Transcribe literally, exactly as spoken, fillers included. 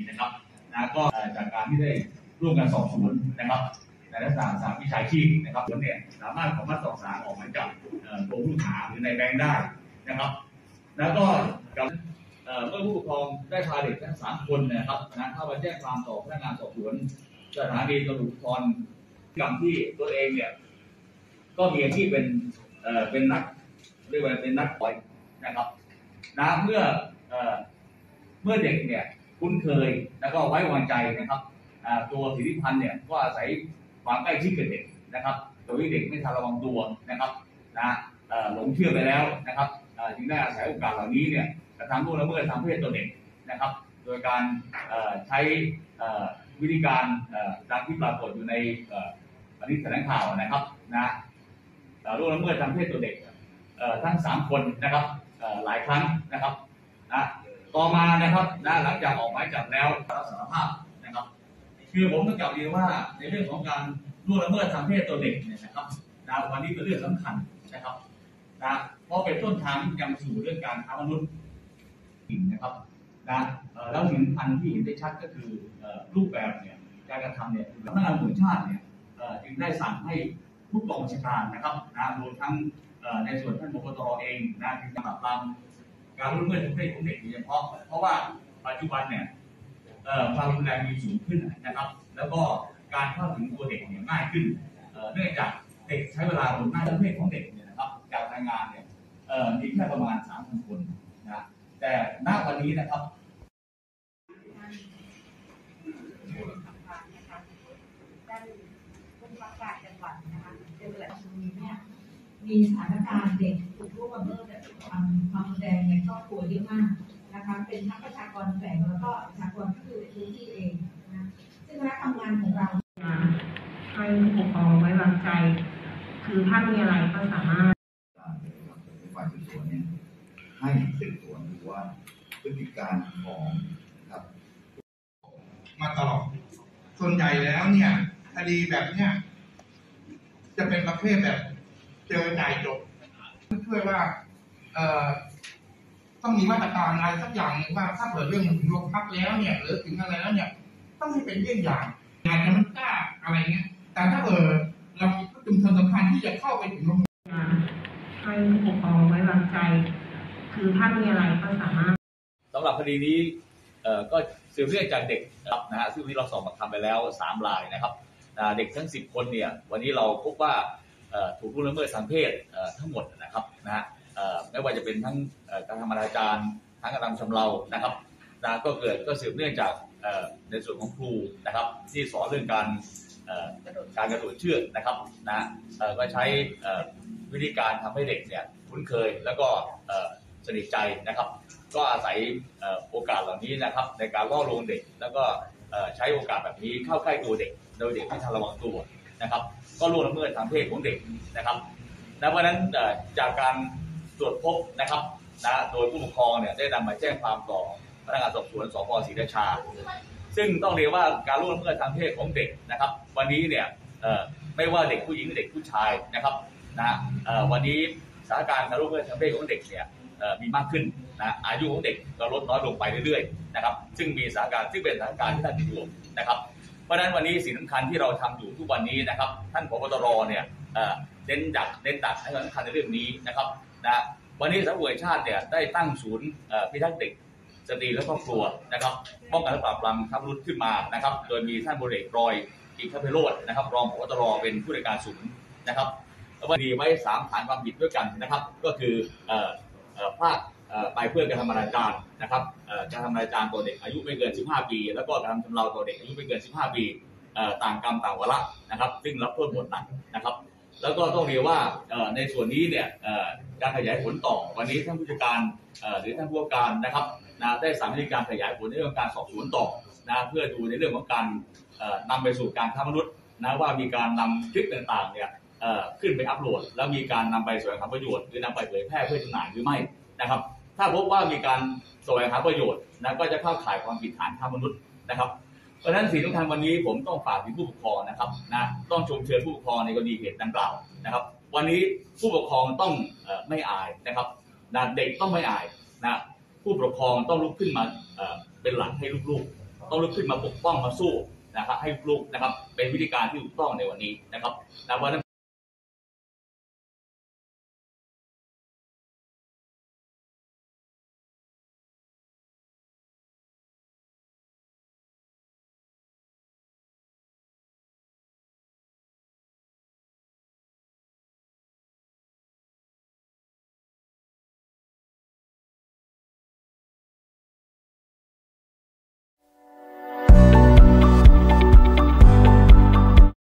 นะครับนะก็จากการที่ได้ร่วมกันสอบสวนนะครับในลักษณะสามวิชาชีพนะครับเนี่ยสามารถขอมัดสอบสารออกหมายจับตัวผู้ต้องหาหรือในแบงค์ได้นะครับแล้วก็กับเมื่อผู้ปกครองได้พาเด็กทั้งสามคนนะครับนะเข้ามาแจ้งความต่อพนักงานสอบสวนสถานีตำรวจภูธรกรรมที่ตัวเองเนี่ยก็มีอาชีพเป็นเอ่อเป็นนักเรียกว่าเป็นนักปล่อยนะครับนะเมื่อเอ่อเมื่อเด็กเนี่ยคุ้นเคยแล้วก็ไว้วางใจนะครับตัวสิทธิพันธ์เนี่ยก็อาศัยความใกล้ชิดกับเด็กนะครับโดยที่เด็กไม่ทันระวังตัวนะครับนะหลงเชื่อไปแล้วนะครับจึงได้อาศัยโอกาสเหล่านี้เนี่ยกระทำล่วงละเมิดทางเพศตัวเด็กนะครับโดยการใช้วิธีการตามที่ปรากฏอยู่ในบันทึกแถลงข่าวนะครับนะล่วงละเมิดทางเพศตัวเด็กทั้งสามคนนะครับหลายครั้งนะครับนะต่อมานะครับนะหลังจากออกหมายจับแล้วรับสารภาพนะครับคือผมต้องกล่าวเรียนว่าในเรื่องของการล่วงละเมิดทางเพศตัวเด็กเนี่ยนะครับนะวันนี้เป็นเรื่องสำคัญนะครับนะเพราะเป็นต้นทางที่นำสู่เรื่องการค้ามนุษย์นะครับนะแล้วสิ่งสำคัญที่เห็นได้ชัดก็คือรูปแบบเนี่ยการกระทำเนี่ยสำนักงานตำรวจแห่งชาติเนี่ยจึงได้สั่งให้ทุกกองบัญชาการนะครับนะรวมทั้งในส่วนท่านผบ.ตร.เองนะที่จะปราบปรามการล่วงละเมิดทางเพศของเด็กโดยเฉพาะเพราะว่าปัจจุบันเนี่ยความรุนแรงมีสูงขึ้นนะครับแล้วก็การเข้าถึงตัวเด็กเนี่ยง่ายขึ้นเนื่องจากเด็กใช้เวลาบนหน้าทางเพศของเด็กเนี่ยนะครับจากรายงานเนี่ยมีแค่ประมาณ สามพัน คนนะแต่ณวันนี้นะครับมีสถานการณ์เด็กถูกล่วงละเมิดความความรุนแรงในครอบครัวเยอะมากนะคะเป็นทั้งประชากรแฝงแล้วก็ประชากรที่อยู่ในพื้นที่เองนะซึ่งคณะทำงานของเราให้ผู้ปกครองไว้วางใจคือถ้ามีอะไรก็สามารถฝ่ายสืบสวนเนี่ยให้สืบสวนดูว่าพฤติการของครับมาตลอดส่วนใหญ่แล้วเนี่ยคดีแบบเนี้ยจะเป็นประเภทแบบเจอจ่ายจบช่วยว่าเอ่อต้องมีมาตรการอะไรสักอย่างนึงว่าถ้าเกิดเรื่องมันถึงโรงพักแล้วเนี่ยหรือถึงอะไรแล้วเนี่ยต้องให้เป็นเยี่ยงอย่างอาจจะมันกล้าอะไรเงี้ยแต่ถ้าเกิดเรามีจุดสำคัญที่จะเข้าไปถึงโรงให้ผู้ปกครองไว้วางใจคือถ้ามีอะไรก็สามารถสำหรับคดีนี้ก็สืบเนื่องจากเด็กนะฮะซึ่งที่เราสอบปากคำไปแล้วสามรายนะครับเด็กทั้งสิบคนเนี่ยวันนี้เราพบว่าถูกล่วงละเมิดทางเพศทั้งหมดนะครับนะฮะไม่ว่าจะเป็นทั้งการทำอนาจารทั้งการทำชำเรานะครับนะก็เกิดก็สืบเนื่องจากในส่วนของครูนะครับที่สอนเรื่องการการกระโดดเชือกนะครับนะก็ใช้วิธีการทำให้เด็กเนี่ยคุ้นเคยแล้วก็สนิทใจนะครับก็อาศัยโอกาสเหล่านี้นะครับในการล่อลวงเด็กแล้วก็ใช้โอกาสแบบนี้เข้าใกล้ตัวเด็กโดยเด็กไม่ทันระวังตัวนะครับก็ล่วงละเมิดทางเพศของเด็กนะครับและเพราะนั้นจากการตรวจพบนะครับนะโดยผู้ปกครองเนี่ยได้นำมาแจ้งความต่อพนักงานสอบสวนสภ.ศรีราชาซึ่งต้องเรียกว่าการล่วงละเมิดทางเพศของเด็กนะครับวันนี้เนี่ยไม่ว่าเด็กผู้หญิงหรือเด็กผู้ชายนะครับนะวันนี้สถานการณ์การล่วงละเมิดทางเพศของเด็กเนี่ยมีมากขึ้นนะอายุของเด็กก็ลดน้อยลงไปเรื่อยๆนะครับซึ่งมีสถานการณ์ซึ่งเป็นสถานการณ์ที่ท่านอยู่นะครับเพราะฉะนั้นวันนี้สิ่งสำคัญที่เราทำอยู่ทุกวันนี้นะครับท่านผบ.ตร.เนี่ยเน้นดักเน้นดักให้สำคัญในเรื่องนี้นะครับนะวันนี้สำนักงานตำรวจแห่งชาติเนี่ยได้ตั้งศูนย์พิทักษ์เด็กสตรีและครอบครัวนะครับป้องกันและปราบปรามค้ามนุษย์ขึ้นมานะครับโดยมีท่านพลเอกรอยอินทรเพโรจน์นะครับรองผบ.ตร.เป็นผู้ในวยการศูนย์นะครับวันนี้ไว้สามฐานความผิดด้วยกันนะครับก็คือพลาดไปเพื่อกระทำอนาจารนะครับกระทำอนาจารต่อเด็กอายุไม่เกินสิบห้าปีแล้วก็กระทำชำเราต่อเด็กอายุไม่เกินสิบห้าปีต่างกรรมต่างวาระนะครับซึ่งรับโทษบทหนักนะครับแล้วก็ต้องเรียกว่าในส่วนนี้เนี่ยการขยายผลต่อวันนี้ท่านผู้จัดการหรือท่านผู้ว่าการนะครับได้สั่งให้การขยายผลในเรื่องการสอบสวนต่อนะเพื่อดูในเรื่องของการนำไปสู่การค้ามนุษย์นะว่ามีการนำคลิปต่างๆเนี่ยขึ้นไปอัปโหลดแล้วมีการนำไปแสวงหาประโยชน์หรือนำไปเผยแพร่เพื่อจำหน่ายหรือไม่นะครับถ้าพบว่ามีการแสวงหาประโยชน์นะก็จะเข้าข่ายความผิดฐานค้ามนุษย์นะครับเพราะฉะนั้นสิ่งสำคัญวันนี้ผมต้องฝากถึงผู้ปกครองนะครับนะต้องชมเชยผู้ปกครองในกรณีเหตุดังกล่าวนะครับวันนี้ผู้ปกครองต้องไม่อายนะครับนะเด็กต้องไม่อายนะผู้ปกครองต้องลุกขึ้นมาเป็นหลักให้ลูกๆต้องลุกขึ้นมาปกป้องมาสู้นะครับให้ลูกนะครับเป็นวิธีการที่ถูกต้องในวันนี้นะครับนะวันนั้น